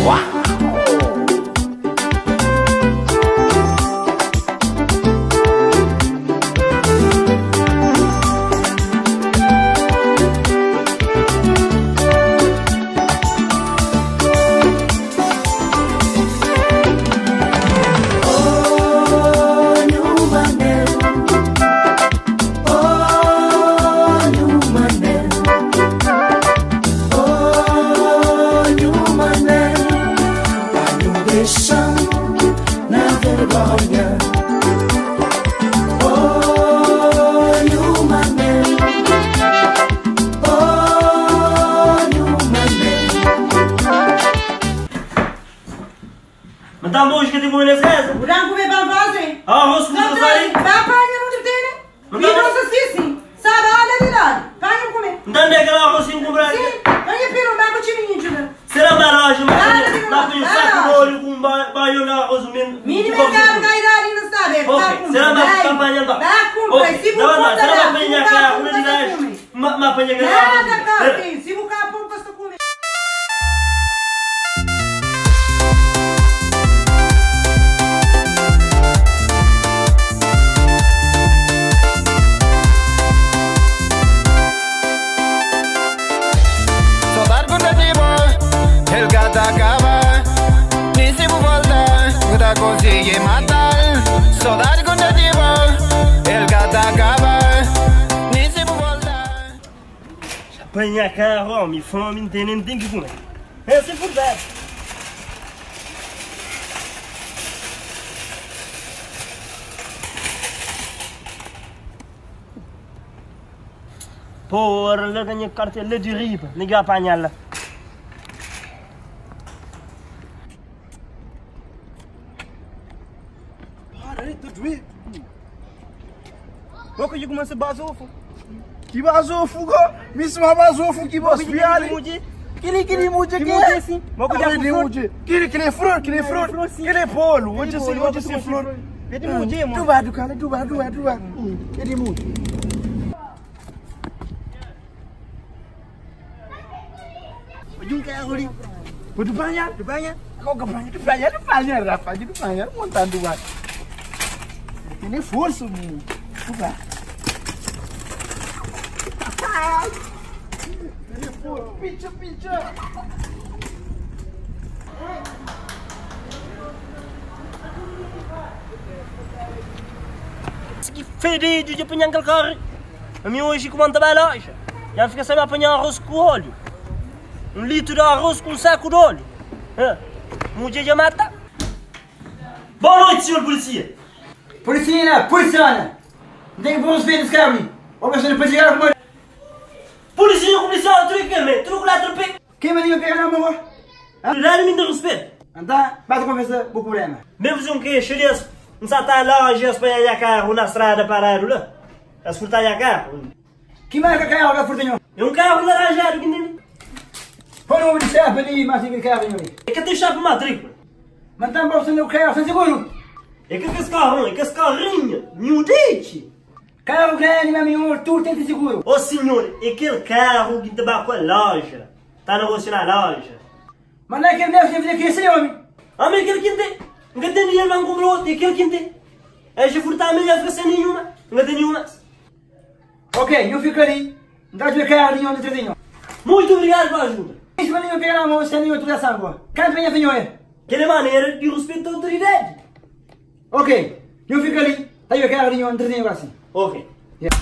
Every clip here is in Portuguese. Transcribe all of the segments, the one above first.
Então hoje que tem comer nessa casa? O branco vem para fazer. Ah, arroz com não aí? Vai apanhar não tem, né? E não assim, sabe, olha de lado. Vai não comer. Então onde é que ela arrozinho comprar aqui? Sim, vai pelo branco timinho, tio. Será barragem, mas um saco de olho com banho na arroz mesmo. Menino, eu quero cair ali no saber. Ok, será uma campanha da... Vai cumprir, se você for será uma apanha que a unidade... Uma apanha que a... Nada, cara, se você for pouco, você comer. Consigue matar, saudade quando eu digo, ele gata acaba, nem se voltar. Apanha carro, me fome, não tem nem tempo que comer. Essa é verdade. Porra, lá ganha cartel de riba, ninguém apanha lá. Bom que eu começo a bazofo. Que bazofo, go? Me chama bazofo que você viale. Kili mude que é? Assim. Bom que já mude. Kili flor, Kili polo. Hoje se flor. Ele mude, mano. Tu vai, cara, tu vai. Ele mude. Hoje carro ali. Pode banhar. Kau ke banhar, Rafa, de banhar, montando lá. Tem força, menino. Vai. Pincha. Que ferido de apanhar aquele carro. A mim hoje comanda bem loja. Já fica sem apanhar arroz com óleo. 1 litro de arroz com um saco de óleo. Um dia já mata. Boa noite, senhor polícia. Policiana. Não tem que pôr os filhos, Carmen. Ou você não pode chegar com uma... Polícia, truque lá, truque. Quem me diga que é na mão? Dá-me de respeito. Então, basta conversar com o problema. Mesmo que xerias, não sabe estar lá, já se põe a carro na estrada parado lá. A se furtar a carro. Que marca carro que furtinho? É um carro laranjado, que nem... Põe o nome de chapa ali, mas tem carro ali. É que tem chapa matrícula. Mas então, você não carro, sem seguro. É que esse carrinho, miudite. Carro grande, meu amigo, tudo tem seguro. Ô senhor, é aquele carro que trabalha com a loja. Está negociando na loja. Mas não é aquele mesmo que tem que ser homem. Ah, mas aquele que tem. Não tem dinheiro para comprar outro, é aquele que tem. É já furtar a melhor fica sem nenhuma. Não tem nenhuma. Ok, eu fico ali. Dá-te o carro ali onde trezinho. Muito obrigado pela ajuda. Isso para mim eu pegar na mão, sem nenhuma utilização agora. Canto bem a senhora. Aquela maneira de respeito à autoridade. Ok, eu fico ali. Aí o carro ali onde trezinho agora assim. Ok. Yeah.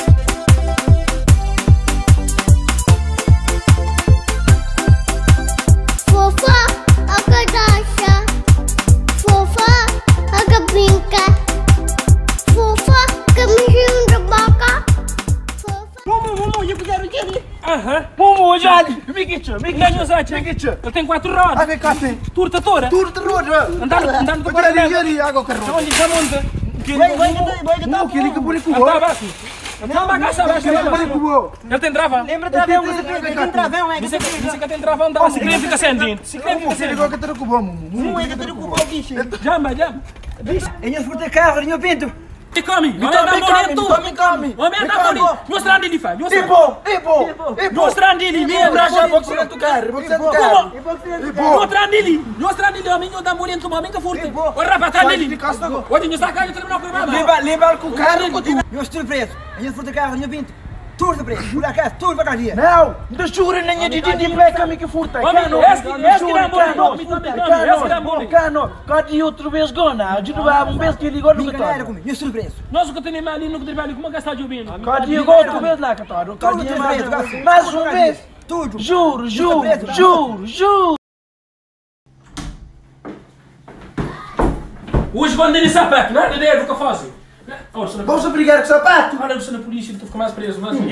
Momo, já! Miquicha! Eu tenho 4 rodas! Ah, vem cá, tem! Turta toda! Andando do carro! Água, carro! Onde já monta? Não, que ele que pôr com o Tá abaixo! Não, bagaça abaixo! Ele tem travão! Lembra travão, você tem travão, é? Você que tem travão, dá! Se crê fica sem dente! Se crê fica sem dente! Que tem com o bom, Não é que tem com o bicho! Jamba! Bicho, eu fui de carro, eu pinto! E come, Mi kami. Mostra onde ele faz. Ibo. Mostra onde ele. Braja, boxe tu carro. Mostra onde ele. Mostra onde ele. Homem, eu dá bonito, homem que furte. O rapaz dele. Hoje não está cá, eu terminou com o irmão. Leva com o carro, continua. Eu estou preso. A gente foi de carro, a gente vinte. Tudo preso. Por acaso, tudo para dia. Não, não jura nem de black amigo que furta. Cano, cadê outra vez gona? A gente vai um vez que ele gosta do cara. Eu estou preso. Nós que temos ali no que trabalho, como gastar de ouvindo? Cadê outra vez lá, Cataro? Cadê mais uma vez? Tudo. Juro. Hoje quando ele sapato, nada dele, nunca faz. Vamos brigar com o sapato? Olha, você na polícia, tu fica mais preso, mas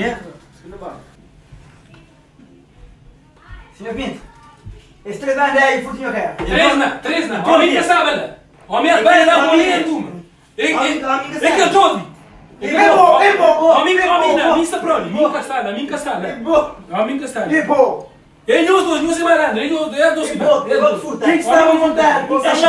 Senhor Pinto, esse 3 anos aí, futinho cara. 3 não. Homem que sabe, né? Homem vai dar bonito. É que eu tô. É bom. Homem não, minha prole, minha castada. Homem castada. Ele não se malandro, ele não é doce. Quem está a montar?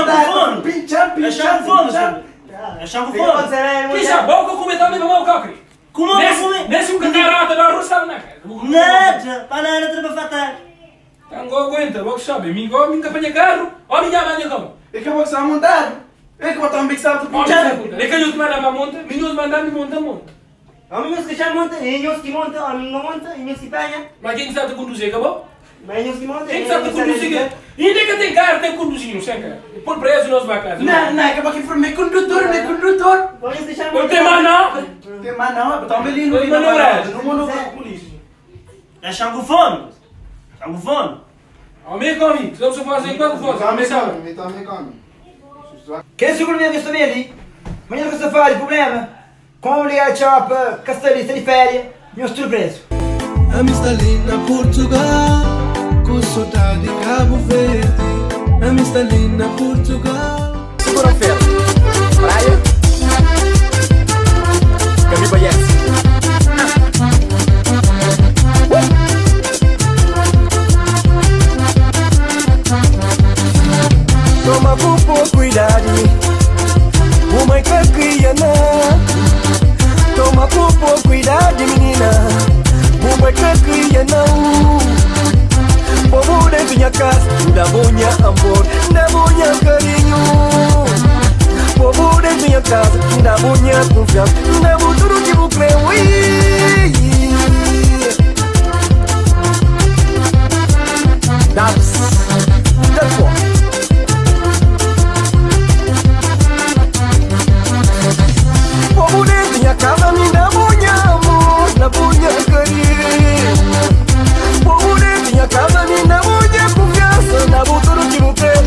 É chamo fome. Que já bom que eu comi também para o cacri. Como nesse um catarata da russa na casa. Nada, para nada treba fatar. Tango aguenta, vou saber, minha campanha carro, ou minha mãe como. É que eu vou estar montado. É que eu vou estar mixado com o é que eu te mando a monta, minhos mandando monta. Amigos que já monta, eles que monta, amigo não monta, eles que pega. Mas quem sabe conduzir, acabou? Mas eles que monta. Quem sabe conduzir? Ainda que tem carro, tem conduzir, não sei, cara. Por preço nós vai casa. Não, acaba que for meu condutor. Pode deixar eu tenho mais não. Tem mais não, botar um belinho ali não mano com a polícia. É chamo fome. Amigo comigo, se eu fazer enquanto for. Quem segura minha vista ali? Amanhã que você faz, problema. Como ligar a chapa, castelista de férias, eu estou preso. A mista linda Portugal, com sotaque de Cabo Verde. A mista linda Portugal. Segunda-feira, praia. Quem me conhece? Toma com pouco cuidado, uma cacriana. Toma com pouco cuidado, menina. Uma cacriana. Povo dentro minha casa, da bonha amor, da bonha carinho. Povo dentro minha casa, da bonha confiança, da futuro que vou crer. That's what. Povo dentro minha casa, me dá bonha amor, da bonha carinho. Povo dentro minha casa, me dá bonha confiança, da futuro que vou crer.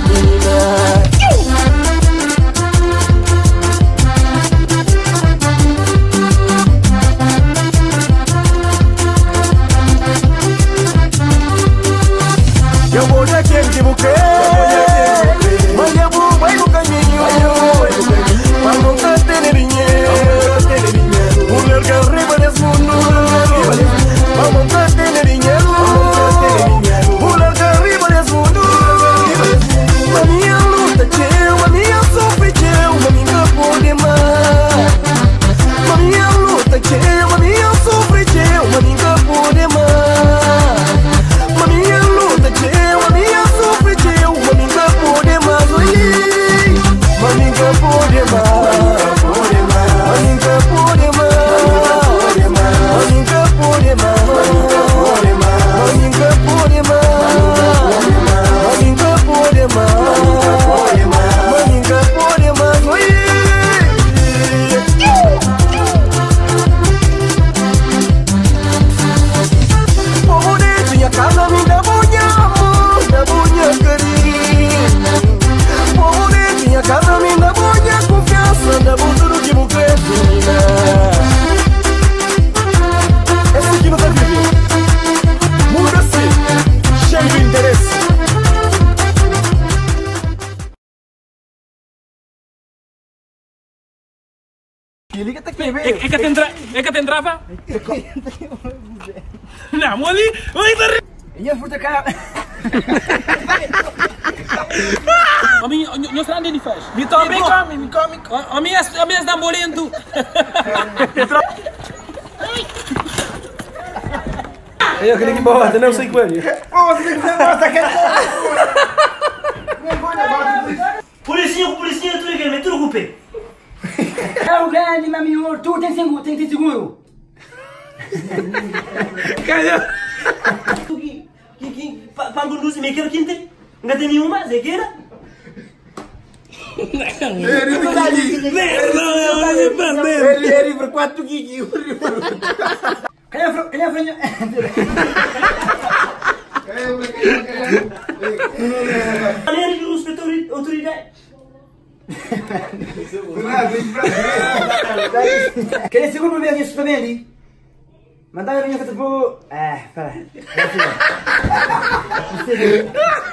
Eu vou já que vou crer, mas eu vou vai no caminho, mas não tá tendo dinheiro, mulher que arriba desse mundo, mas não tá tendo dinheiro, mulher que arriba desse mundo, a minha luta é a minha sofre a minha pode mais, a minha luta é a minha sofre a minha pode mais. É que tem trava? Não, ali. E eu fui de carro. A mim, não será nem faz. Me come. A mim é da molendo. Eu queria que bota, não sei qual. Policinha, tu liga, me truque. É o grande, meu senhor. Tu tem seguro. Calha. Para conduzir, me quero quinte. Não tem nenhuma, Zé queira. Ele por 4 gigs. Cadê a franja? Maneira de respeito à autoridade. Quer segundo pra ver isso também ali? Mandar a minha que eu te vou... Espera.